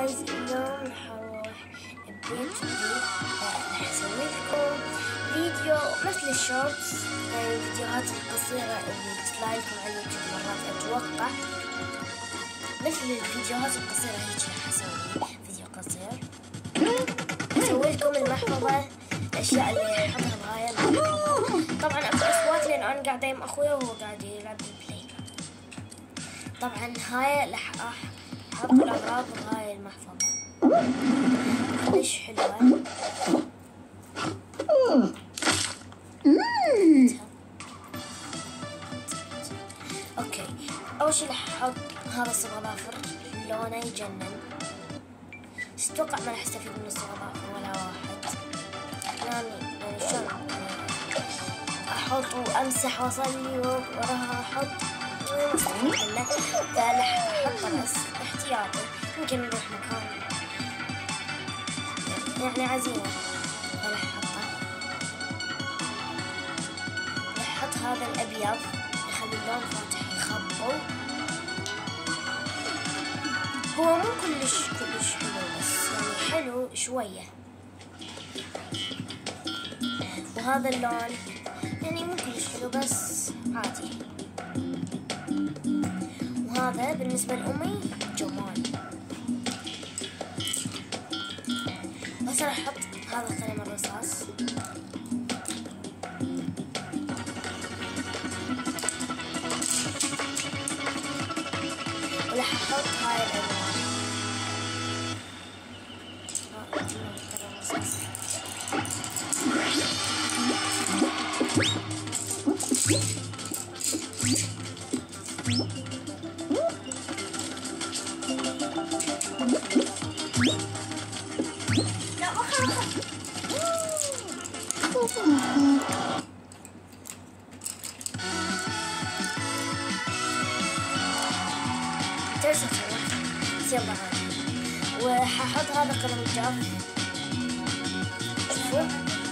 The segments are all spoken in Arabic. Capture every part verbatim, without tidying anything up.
جايز اليوم راح اروح بيت جديد، راح اسوي لكم فيديو مثل الشورتس، يعني الفيديوهات القصيرة اللي تطلع لكم على اليوتيوب مرات اتوقع مثل الفيديوهات القصيرة هيك راح اسوي فيديو قصير اسوي لكم المحفظة، الاشياء اللي احطها بهاي المحفظة. طبعا اكو اصوات لان انا قاعدة مع اخويا وهو قاعد يلعب بالبلاي. طبعا هاي راح احط الاغراض بهاي المحفظة كلش حلوة. اوكي، اول شي راح احط هذا الصغلافر لونه يجنن، بس اتوقع ما راح استفيد من الصغلافر ولا واحد، يعني يعني شلون احط وامسح واصلي وراها احط ما استفيد منه، فراح احطه بس احتياطي يمكن نروح مكان يعني عزيمة. راح احطه، راح احط هذا الابيض يخلي اللون فاتح يخبل. هو مو كلش كلش حلو بس يعني حلو شوية، وهذا اللون يعني مو كلش حلو بس عادي. وهذا بالنسبة لأمي جمال. بس راح احط هذا قلم الرصاص، وراح احط هاي الالوان. ترسخ بس يلا عادي. وحاحط هذا قلم الجاف، شوفوا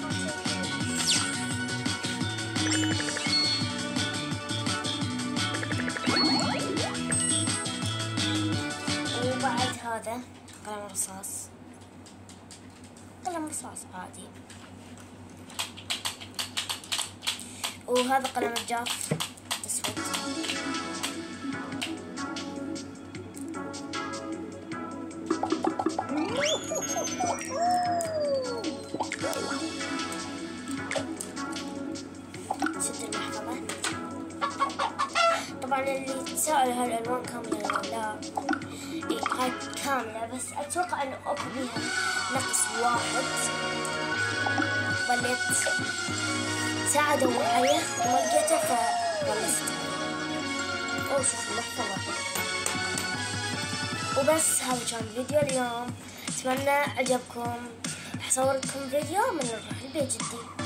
وبعد هذا قلم رصاص، قلم رصاص عادي. وهذا قلم الجاف اسود. سد المحفظة. طبعا اللي تسأل هاي الألوان كاملة ولا لا، إيه هاي كاملة بس أتوقع إنه أكو بيها نقص واحد. ظليت ساعة أدور عليه وما لقيته فخلصت. أوه شوف المحفظة. وبس هذا كان فيديو اليوم، أتمنى عجبكم. راح أصور لكم فيديو من نروح البيت جدي.